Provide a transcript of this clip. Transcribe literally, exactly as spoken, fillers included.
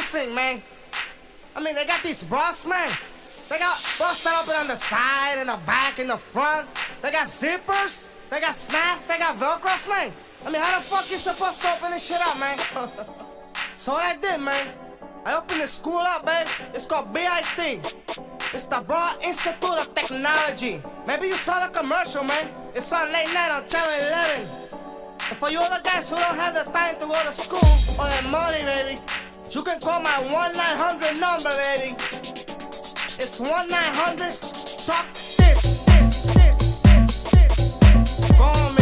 embarrassing, man. I mean, they got these bras, man. They got bras that open on the side, in the back, in the front. They got zippers. They got snaps. They got Velcros, man. I mean, how the fuck you supposed to open this shit up, man? So what I did, man, I opened the school up, man. It's called B I T. It's the Bra Institute of Technology. Maybe you saw the commercial, man. It's on late night on Channel eleven. And for you other guys who don't have the time to go to school or the money, baby, you can call my one nine hundred number, baby. It's one nine hundred talk this, this, this, this, this. Go on,